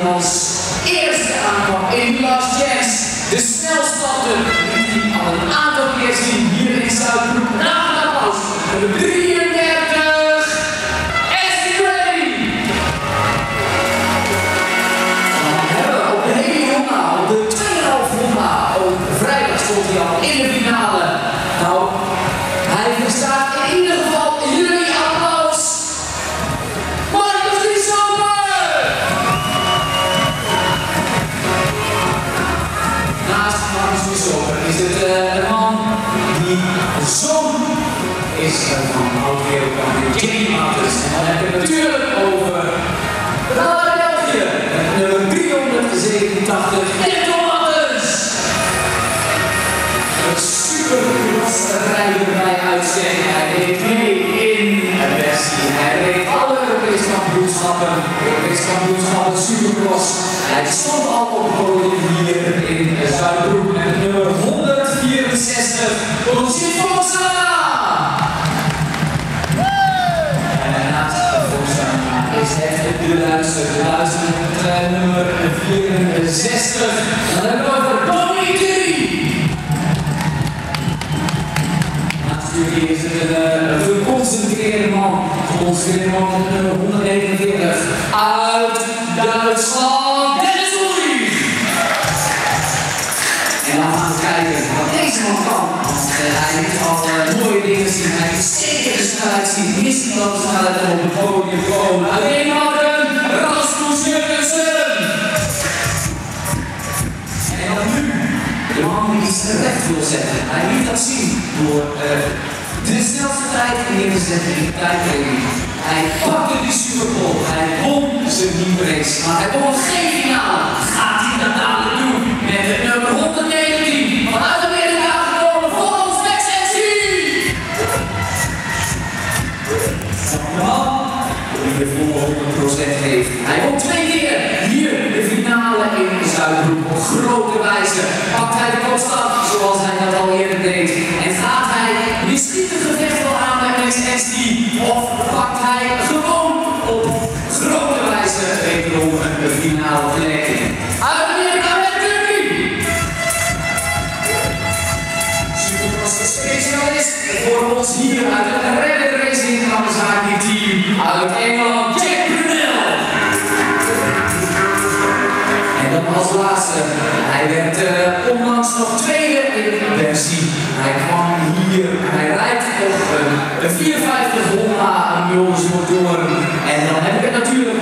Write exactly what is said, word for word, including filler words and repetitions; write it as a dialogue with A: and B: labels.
A: als eerste aankwam in Las Jazz. De snelstappen die hij al een aantal keer zien hier in Zuidbroek. Na een applaus voor de drieëndertig, Ashley Gray. Dan hebben we op de hele ronde, op de tweeënhalve ronde, ook vrijdag stond hij al in de finale. Nou, hij verstaat in ieder geval jullie applaus. Marcus Lieshofer! Naast Marcus Lieshofer is het uh, een man die de zoon is van oud-wereldkampioen Jimmy Matters. En dan heb ik het natuurlijk over Rade België, met nummer driehonderdzevenentachtig, Anton Matters. Een super klasse rijder bij uitstek. Hij reed mee in een versie. Hij reed alle Europese kampioenschappen, Europese kampioenschappen, supercross. Hij stond al op het podium hier in Zuidbroek met nummer honderdvierenzestig, Roger Foxana. En daarnaast Foxana is het de luister, de luister met uh, nummer vierenzestig. En dan hebben we over Bobby T. Natuurlijk is het een, een geconcentreerde man, geconcentreerde man met nummer honderdnegenenveertig uit Duitsland, Dennis Ulrich. En dan gaan we kijken wat deze man kan. Want uh, hij heeft al uh, mooie dingen zien, hij heeft zeker de snelheid zien, misloos snelheid op het podium komen. Alleen maar een Rasmus Jurgensen. En dan nu. De man die iets terecht wil zetten. Hij liet dat zien door uh, de snelste tijd neer te zetten in de tijdtraining. Hij pakte die Superpole. Hij won zijn nieuwrace. Maar hij won geen finale. Gaat hij dat dadelijk doen met het nummer honderdnegentien vanuit Amerika gekomen voor ons Max M C. De man die de volle honderd procent heeft. Hij won twee keer hier de finale in Zuidbroek op grote wijze. Pakt hij de kopstap zoals hij dat al eerder deed. En gaat hij misschien het gevecht wel aan met Max M C of pakt hij gewoon op grote wijze wederom de finale plek. Uit Amerika met Kirby! Supercross specialist voor ons hier uit het Red Racing Kawasaki team uit Engeland, Jack Brunel. En dan als laatste, hij werd uh, onlangs nog tweede in de versie. Hij kwam hier, hij rijdt op een, een vierhonderdvijftig Honda Mules motoren. En dan heb ik het natuurlijk